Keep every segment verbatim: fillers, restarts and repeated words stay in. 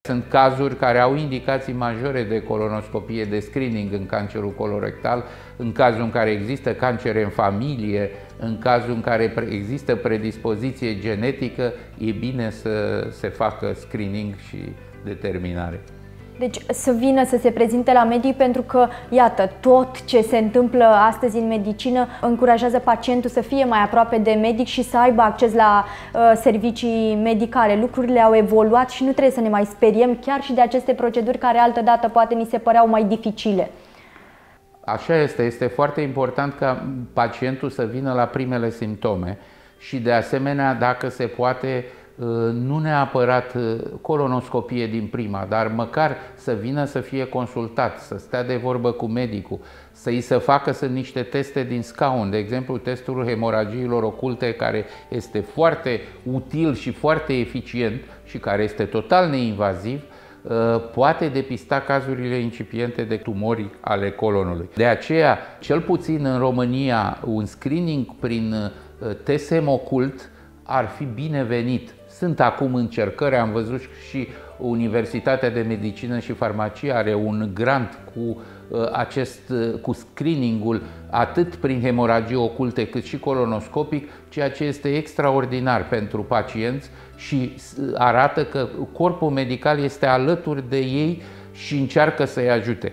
Sunt cazuri care au indicații majore de colonoscopie, de screening în cancerul colorectal, în cazul în care există cancere în familie, în cazul în care există predispoziție genetică, e bine să se facă screening și determinare. Deci să vină să se prezinte la medic, pentru că, iată, tot ce se întâmplă astăzi în medicină încurajează pacientul să fie mai aproape de medic și să aibă acces la uh, servicii medicale. Lucrurile au evoluat și nu trebuie să ne mai speriem chiar și de aceste proceduri care altădată poate ni se păreau mai dificile. Așa este, este foarte important ca pacientul să vină la primele simptome și, de asemenea, dacă se poate, nu neapărat colonoscopie din prima, dar măcar să vină să fie consultat, să stea de vorbă cu medicul, să îi se facă sunt niște teste din scaun, de exemplu testul hemoragiilor oculte, care este foarte util și foarte eficient și care este total neinvaziv, poate depista cazurile incipiente de tumori ale colonului. De aceea, cel puțin în România, un screening prin testem ocult ar fi binevenit. Sunt acum încercări, am văzut și Universitatea de Medicină și Farmacie are un grant cu acest, cu screeningul atât prin hemoragii oculte cât și colonoscopic, ceea ce este extraordinar pentru pacienți și arată că corpul medical este alături de ei și încearcă să-i ajute.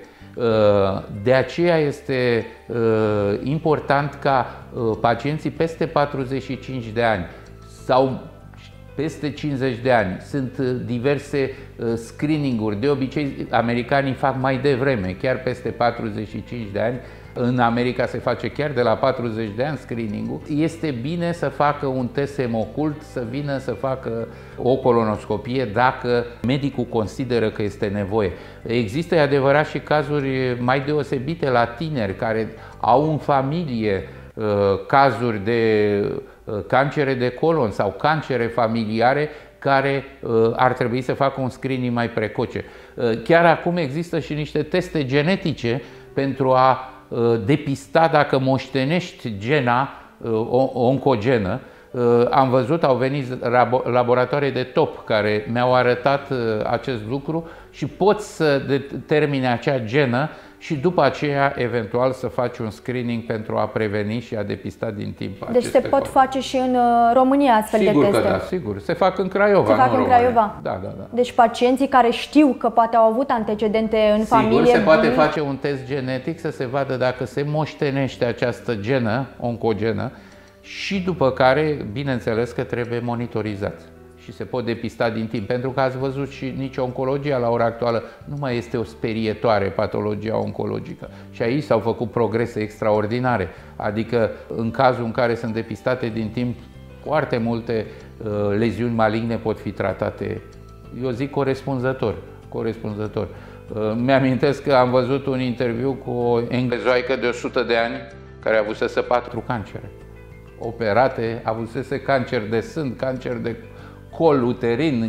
De aceea este important ca pacienții peste patruzeci și cinci de ani sau peste cincizeci de ani, sunt diverse screening-uri, de obicei americanii fac mai devreme, chiar peste patruzeci și cinci de ani, în America se face chiar de la patruzeci de ani screening-ul. Este bine să facă un testem ocult, să vină să facă o colonoscopie dacă medicul consideră că este nevoie. Există, e adevărat, și cazuri mai deosebite la tineri care au în familie uh, cazuri de cancere de colon sau cancere familiare care uh, ar trebui să facă un screening mai precoce. Uh, chiar acum există și niște teste genetice pentru a uh, depista dacă moștenești gena uh, oncogenă. Uh, am văzut, au venit laboratoare de top care mi-au arătat uh, acest lucru și poți să determine acea genă și după aceea, eventual, să faci un screening pentru a preveni și a depista din timp. Deci se pot face și în România astfel sigur de teste? Sigur că da, sigur. Se fac în Craiova, Se fac în, în Craiova? Da, da, da. Deci pacienții care știu că poate au avut antecedente în sigur, familie... Sigur, se poate face un test genetic să se vadă dacă se moștenește această genă, oncogenă, și după care, bineînțeles că trebuie monitorizat. Și se pot depista din timp, pentru că ați văzut și nici oncologia la ora actuală nu mai este o sperietoare, patologia oncologică. Și aici s-au făcut progrese extraordinare, adică în cazul în care sunt depistate din timp, foarte multe uh, leziuni maligne pot fi tratate, eu zic, corespunzător. corespunzător. Uh, Mi-amintesc că am văzut un interviu cu o englezoaică de o sută de ani care avusese patru cancere operate, avusese cancer de sân, cancer de col uterin,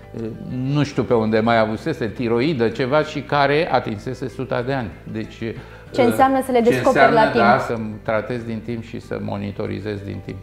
nu știu pe unde mai avusese, tiroidă, ceva, și care atinsese suta de ani. Deci, ce înseamnă să le descoperi la timp? Da, să tratezi din timp și să monitorizezi din timp.